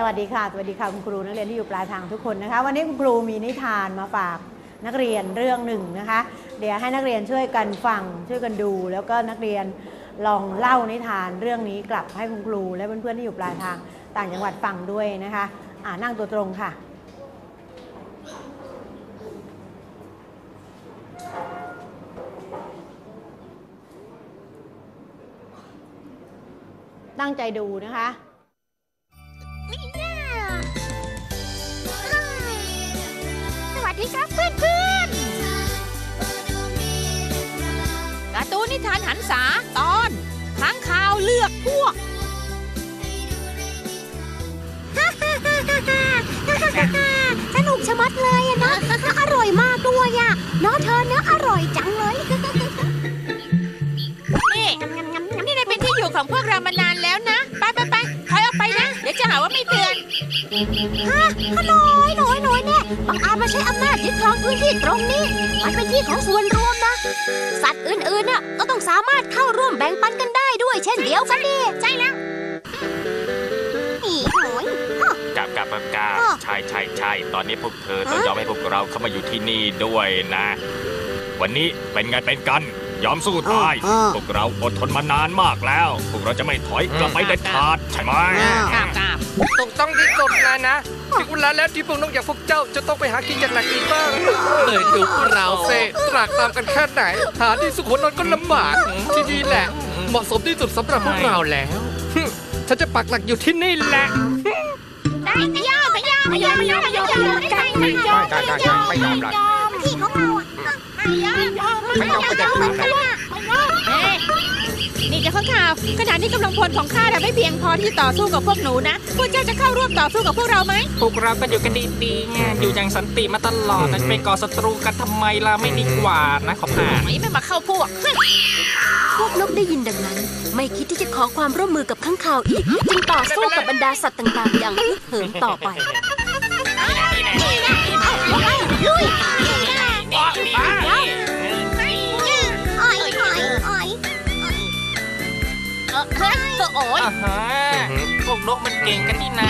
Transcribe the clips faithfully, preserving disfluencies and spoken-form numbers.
วัสดีค่ะสวัสดีค่ะคุณครูนักเรียนที่อยู่ปลายทางทุกคนนะคะวันนี้คุณครูมีนิทานมาฝากนักเรียนเรื่องหนึ่งนะคะเดี๋ยวให้นักเรียนช่วยกันฟังช่วยกันดูแล้วก็นักเรียนลองเล่านิทานเรื่องนี้กลับให้คุณครูและเพื่อนๆที่อยู่ปลายทางต่างจังหวัดฟังด้วยนะคะอ่านั่งตัวตรงค่ะตั้งใจดูนะคะสวัสดีครับเพื่อนเพื่อนการ์ตูนนิทานหันษาตอนค้างคาวเลือกพวกสนุกชะมัดเลยอะนะอร่อยมากด้วยอะเนาะเธอเนื้ออร่อยจังเลยนี่นี่ได้เป็นที่อยู่ของพวกเรามานานแล้วนะไปไปไปถอยออกไปนะเดี๋ยวจะหาว่าไม่เตือนฮะน้อยน้อยน้อยเนี่ยบางอาจมาใช้อำนาจยึดครองพื้นที่ตรงนี้มันเป็นที่ของส่วนรวมนะสัตว์อื่นๆน่ะก็ต้องสามารถเข้าร่วมแบ่งปันกันได้ด้วยเช่นเดียวกันดิใช่แล้วนี่โอยกับกับกับใช่ใช่ใช่ตอนนี้พวกเธอต้องยอมให้พวกเราเข้ามาอยู่ที่นี่ด้วยนะวันนี้เป็นไงเป็นกันยอมสู้ตายพวกเราอดทนมานานมากแล้วพวกเราจะไม่ถอยกลับไปเด็ดขาดใช่ไหมครับครับถูกต้องที่สุดเลยนะถึงเวลาแล้วที่พวกน้องอย่างพวกเจ้าจะต้องไปหากินอย่างหนักอีกบ้างเลยดูพวกเราเซ่ตรากตามกันแค่ไหนหาที่สุขนอนก็ลำบากที่นี่แหละเหมาะสมที่สุดสำหรับพวกเราแล้วฉันจะปักหลักอยู่ที่นี่แหละได้ไม่ยอมไม่ยอมไม่ยอมไม่ยอมไม่ยอมไม่ยอมไม่ยอมไม่ยอมไม่ยอมไม่ยอมหรอกที่ของเราอ่ะไม่ยอมไม่ยอมไม่ยอมไม่ยอมเฮ้ยนี่จะข้างข่าวขณะนี้กำลังพลของข้าเราไม่เพียงพอที่ต่อสู้กับพวกหนูนะพวกเจ้าจะเข้าร่วมต่อสู้กับพวกเราไหมพวกเราก็อยู่กันดีๆไงอยู่อย่างสันติมาตลอดจะไปก่อศัตรูกันทำไมล่ะไม่ดีกว่านะขอผ่านไม่ไม่มาเข้าพวกพวกนกได้ยินดังนั้นไม่คิดที่จะขอความร่วมมือกับข้างข่าวอีกจึงต่อสู้กับบรรดาสัตว์ต่างๆอย่างฮึกเหิมต่อไปลุยเฮ้ยก็โอยพวกนกมันเก่งกันนี่นา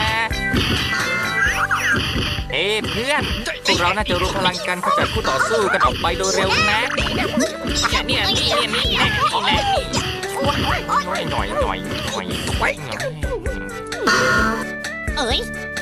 เฮ้เพื่อนพวกเราน่าจะรวมพลังกันขจัดคู่ต่อสู้กันออกไปโดยเร็วนะเนี่ยนี่นี่นี่นี่นี่หน่อยหน่อยหน่อยหน่อยหน่อยเอ้ย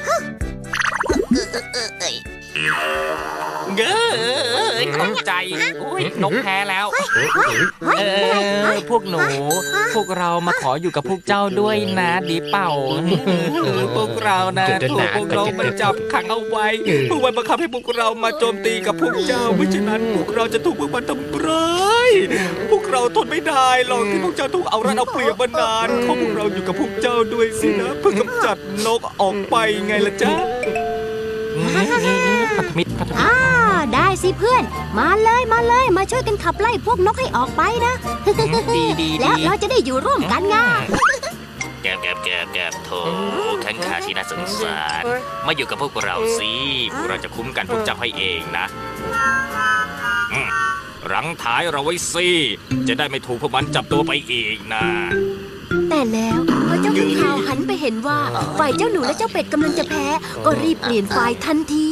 เก้อตกใจอุ้ยนกแพ้แล้วเออพวกหนูพวกเรามาขออยู่กับพวกเจ้าด้วยนะดีเปล่าพวกเรานะถูกพวกเรามันจับขังเอาไว้พวกมันบังคับให้พวกเรามาโจมตีกับพวกเจ้าเพราะฉะนั้นพวกเราจะถูกพวกมันทำร้ายพวกเราทนไม่ได้หรอกที่พวกเจ้าถูกเอารัดเอาเปรียบมานานเพราะพวกเราอยู่กับพวกเจ้าด้วยสินะเพื่อกำจัดนกออกไปไงล่ะจ๊ะพันธมิตรพันธมิตรอ่าได้สิเพื่อนมาเลยมาเลยมาช่วยกันขับไล่พวกนกให้ออกไปนะดีดีแล้วเราจะได้อยู่ร่วมกันไงแกบแกบแกบแกบโถขันขาที่น่าสงสารมาอยู่กับพวกเราสิพวกเราจะคุ้มกันพวกเจ้าให้เองนะรังท้ายเราไว้สิจะได้ไม่ถูกพวกมันจับตัวไปอีกนะแต่แล้วพอเจ้าข้างคาวหันไปเห็นว่าฝ่ายเจ้าหนูและเจ้าเป็ดกำลังจะแพ้ก็รีบเปลี่ยนฝ่ายทันที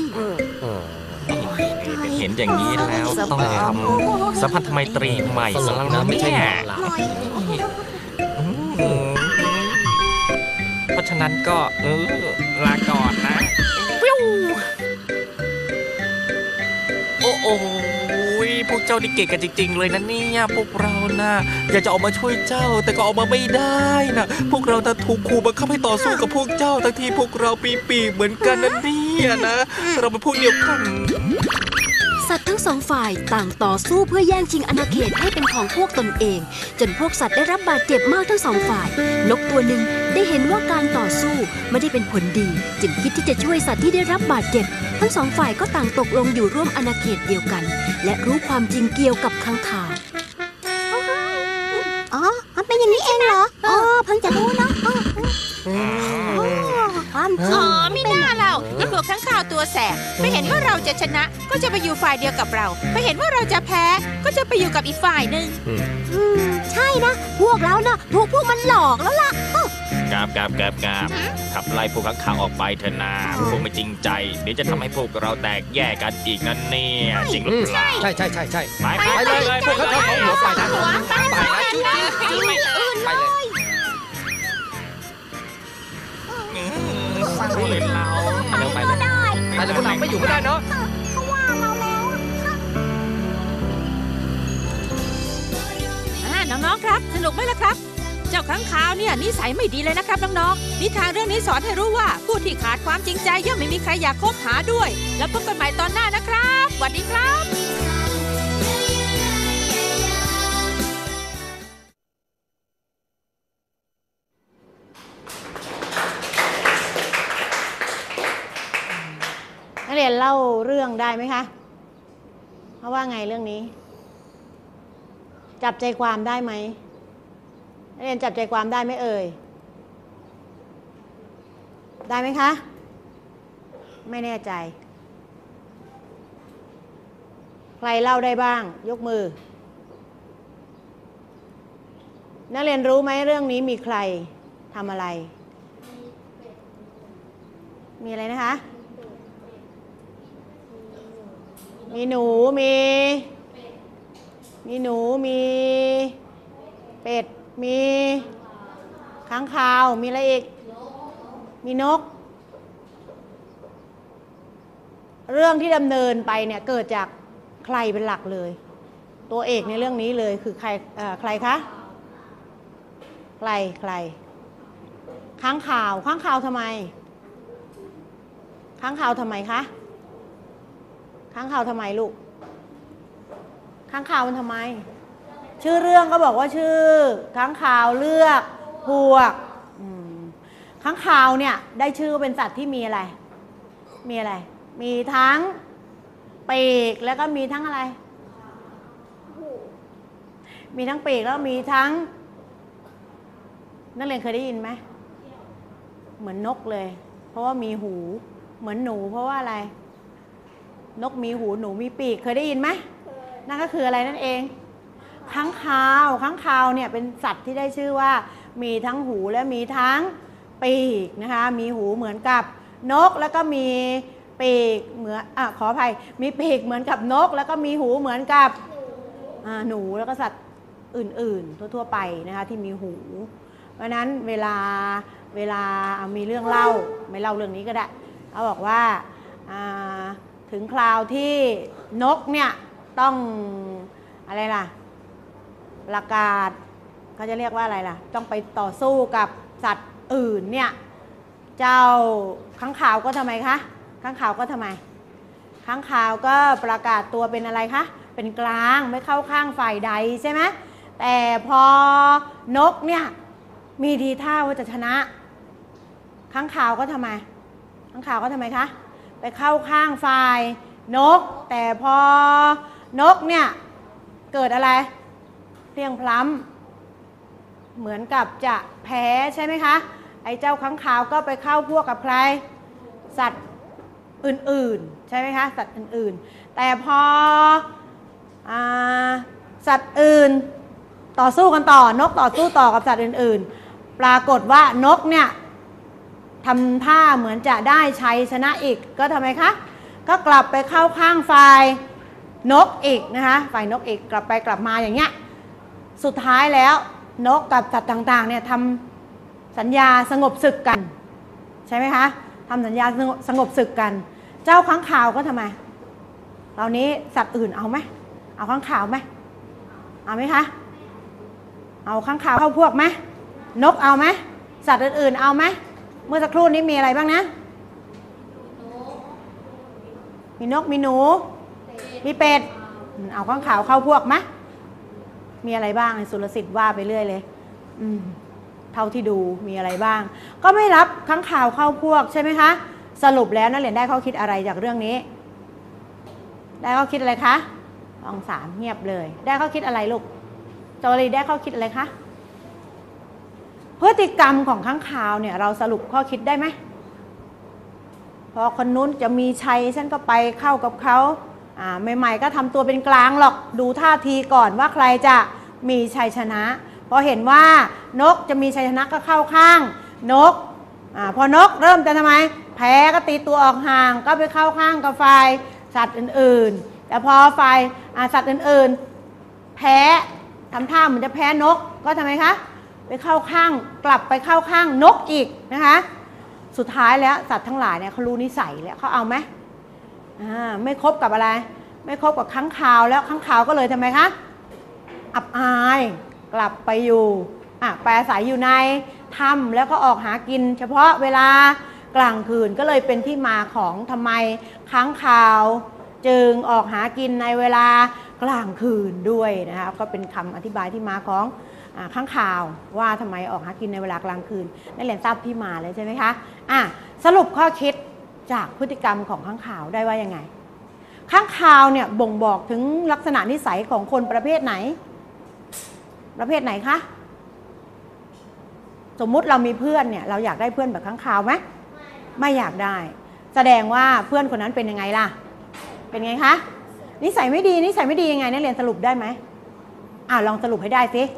เห็นอย่างนี้แล้วต้องทำสัมพันธไมตรีใหม่สักนะไม่ใช่แห่เพราะฉะนั้นก็เออลาก่อนนะโอ้โอ้พวกเจ้านี่เก่งกันจริงๆเลยนะเนี่ยพวกเรานะอยากจะออกมาช่วยเจ้าแต่ก็ออกมาไม่ได้นะพวกเราจะถูกขู่บังคับให้ต่อสู้กับพวกเจ้าทั้งที่พวกเราปีปีเหมือนกันนะเนี่ยนะเราเป็นพวกเดียวกันสัตว์ทั้งสองฝ่ายต่างต่อสู้เพื่อแย่งชิงอาณาเขตให้เป็นของพวกตนเองจนพวกสัตว์ได้รับบาดเจ็บมากทั้งสองฝ่ายนกตัวหนึ่งได้เห็นว่าการต่อสู้ไม่ได้เป็นผลดีจึงคิดที่จะช่วยสัตว์ที่ได้รับบาดเจ็บทั้งสองฝ่ายก็ต่างตกลงอยู่ร่วมอาณาเขตเดียวกันและรู้ความจริงเกี่ยวกับค้างคาวอ๋อมันเป็นอย่างนี้เองเหรออ๋อเพิ่งจะรู้เนาะความจริงอ๋อไม่น่าเราที่พวกข้างข่าวตัวแสบไม่เห็นว่าเราจะชนะก็จะไปอยู่ฝ่ายเดียวกับเราไม่เห็นว่าเราจะแพ้ก็จะไปอยู่กับอีกฝ่ายหนึ่งอืมใช่นะพวกเราเนาะถูกพวกมันหลอกแล้วล่ะกราบกราบกราบกราบขับไล่พวกข้างข่าวออกไปเถอะนะพวกไม่จริงใจเดี๋ยวจะทำให้พวกเราแตกแยกกันอีกนั่นเนี่ยจริงหรือเปล่าใช่ใช่ใช่ใช่ไปไปเลยเลยพวกเขาทำของหัวไปนะไปนะจุ๊บไปเลยฟังเลยเราเร็วไปเลยไปเลยพวกเราไม่อยู่ก็ได้เนาะอ่าน้องๆครับสนุกไหมล่ะครับ เจ้าค้างคาวเนี่ยนิสัยไม่ดีเลยนะครับน้องๆนิทานเรื่องนี้สอนให้รู้ว่าผู้ที่ขาดความจริงใจย่อมไม่มีใครอยากคบหาด้วย แล้วพบกันใหม่ตอนหน้านะครับสวัสดีครับนักเรียนเล่าเรื่องได้ไหมคะเพราะว่าไงเรื่องนี้ จับใจความได้ไหมนักเรียนจับใจความได้ไหมเอ่ยได้ไหมคะไม่แน่ใจใครเล่าได้บ้างยกมือนักเรียนรู้ไหมเรื่องนี้มีใครทำอะไรมีอะไรนะคะมีหนูมีมีหนูมีเป็ดมีค้างคาวมีอะไรอีกมีนกเรื่องที่ดำเนินไปเนี่ยเกิดจากใครเป็นหลักเลยตัวเอกในเรื่องนี้เลยคือใครเอ่อใครคะใครใครค้างคาวค้างคาวทำไมค้างคาวทำไมคะค้างคาวทำไมลูกค้างคาวมันทำไมชื่อเรื่องก็บอกว่าชื่อค้างคาวเลือกพวกค้างคาวเนี่ยได้ชื่อเป็นสัตว์ที่มีอะไรมีอะไรมีทั้งปีกแล้วก็มีทั้งอะไรมีทั้งปีกแล้วมีทั้งนักเรียนเคยได้ยินไหมเหมือนนกเลยเพราะว่ามีหูเหมือนหนูเพราะว่าอะไรนกมีหูหนูมีปีกเคยได้ยินไหมนั่นก็คืออะไรนั่นเองค้างคาวค้างคาวเนี่ยเป็นสัตว์ที่ได้ชื่อว่ามีทั้งหูและมีทั้งปีกนะคะมีหูเหมือนกับนกแล้วก็มีปีกเหมือนอ่ะขออภัยมีปีกเหมือนกับนกแล้วก็มีหูเหมือนกับหนูแล้วก็สัตว์อื่นๆทั่วๆไปนะคะที่มีหูเพราะนั้นเวลาเวลามีเรื่องเล่าไม่เล่าเรื่องนี้ก็ได้เขาบอกว่าถึงคราวที่นกเนี่ยต้องอะไรล่ะประกาศเขาจะเรียกว่าอะไรล่ะต้องไปต่อสู้กับสัตว์อื่นเนี่ยเจ้าค้างคาวก็ทำไมคะค้างคาวก็ทำไมค้างคาวก็ประกาศตัวเป็นอะไรคะเป็นกลางไม่เข้าข้างฝ่ายใดใช่ไหมแต่พอนกเนี่ยมีทีท่าว่าจะชนะค้างคาวก็ทำไมค้างคาวก็ทำไมคะไปเข้าข้างฝ่ายนกแต่พอนกเนี่ยเกิดอะไรเพียงพล้ำเหมือนกับจะแพ้ใช่ไหมคะไอ้เจ้าค้างคาวก็ไปเข้าพวกกับใครสัตว์อื่นๆใช่ไหมคะสัตว์อื่นๆแต่พออ่าสัตว์อื่นต่อสู้กันต่อนกต่อสู้ต่อกับสัตว์อื่นๆปรากฏว่านกเนี่ยทำท่าเหมือนจะได้ชัยชนะอีกก็ทำไมคะก็กลับไปเข้าข้างฝ่ายนกอีกนะคะฝ่ายนกอีกกลับไปกลับมาอย่างเงี้ยสุดท้ายแล้วนกกับสัตว์ต่างๆเนี่ยทำสัญญาสงบศึกกันใช่ไหมคะทำสัญญาสงบศึกกันเจ้าค้างคาวก็ทำไมตอนนี้สัตว์อื่นเอาไหมเอาค้างคาวไหมเอาไหมคะเอาค้างคาวเข้าพวกไหมนกเอาไหมสัตว์อื่นๆเอาไหมเมื่อสักครู่นี้มีอะไรบ้างนะมีนกมีหนูมีเป็ดเอาค้างคาวเข้าพวกไหมมีอะไรบ้างสุรสิทธิ์ว่าไปเรื่อยเลยอืมเท่าที่ดูมีอะไรบ้างก็ไม่รับค้างคาวเข้าพวกใช่ไหมคะสรุปแล้วนักเรียนได้ข้อคิดอะไรจากเรื่องนี้ได้ข้อคิดอะไรคะองสามเงียบเลยได้ข้อคิดอะไรลูกจอรีได้ข้อคิดอะไรคะพฤติกรรมของค้างคาวเนี่ยเราสรุปข้อคิดได้ไหมพอคนนู้นจะมีชัยฉันก็ไปเข้ากับเขาอ่าใหม่ๆก็ทำตัวเป็นกลางหรอกดูท่าทีก่อนว่าใครจะมีชัยชนะพอเห็นว่านกจะมีชัยชนะก็เข้าข้างนกอ่าพอนกเริ่มจะทำไมแพ้ก็ตีตัวออกห่างก็ไปเข้าข้างกับฝ่ายสัตว์อื่นๆแต่พอฝ่ายสัตว์อื่นๆแพ้ทำท่าเหมือนจะแพ้นกก็ทำไมคะไปเข้าข้างกลับไปเข้าข้างนกอีกนะคะสุดท้ายแล้วสัตว์ทั้งหลายเนี่ยเขารู้นิสัยแล้วเขาเอาไหมอ่าไม่คบกับอะไรไม่คบกับค้างคาวแล้วค้างคาวก็เลยทำไมคะอับอายกลับไปอยู่อ่ะไปอาศัยอยู่ในถ้ำแล้วก็ออกหากินเฉพาะเวลากลางคืนก็เลยเป็นที่มาของทำไมค้างคาวจึงออกหากินในเวลากลางคืนด้วยนะคะก็เป็นคำอธิบายที่มาของค้างคาวว่าทำไมออกหากินในเวลากลางคืนนั่นแหละทราบที่มาเลยใช่ไหมคะอ่ะสรุปข้อคิดจากพฤติกรรมของค้างคาวได้ว่ายังไงค้างคาวเนี่ยบ่งบอกถึงลักษณะนิสัยของคนประเภทไหนประเภทไหนคะสมมุติเรามีเพื่อนเนี่ยเราอยากได้เพื่อนแบบค้างคาวไหมไม่อยากได้แสดงว่าเพื่อนคนนั้นเป็นยังไงล่ะเป็นไงคะนิสัยไม่ดีนิสัยไม่ดียังไงนักเรียนสรุปได้ไหมอ่าลองสรุปให้ได้สิ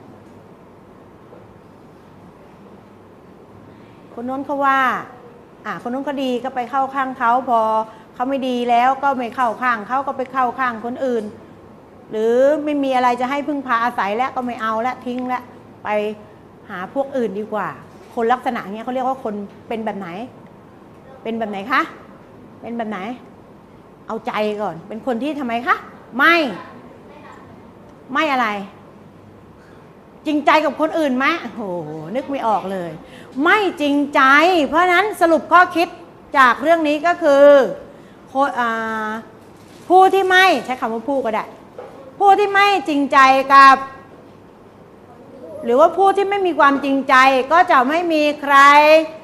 คนโน้นเขาว่าอ่าคนโน้นก็ดีก็ไปเข้าข้างเขาพอเขาไม่ดีแล้วก็ไม่เข้าข้างเขาก็ไปเข้าข้างคนอื่นหรือไม่มีอะไรจะให้พึ่งพาอาศัยแล้วก็ไม่เอาแล้วทิ้งแล้วไปหาพวกอื่นดีกว่าคนลักษณะเนี้ยเขาเรียกว่าคนเป็นแบบไหนเป็นแบบไหนคะเป็นแบบไหนเอาใจก่อนเป็นคนที่ทำไมคะไม่ไม่อะไรจริงใจกับคนอื่นไหมโอ้โหนึกไม่ออกเลยไม่จริงใจเพราะฉะนั้นสรุปข้อคิดจากเรื่องนี้ก็คือผู้ที่ไม่ใช้คำว่าผู้ก็ได้ผู้ที่ไม่จริงใจกับหรือว่าผู้ที่ไม่มีความจริงใจก็จะไม่มีใคร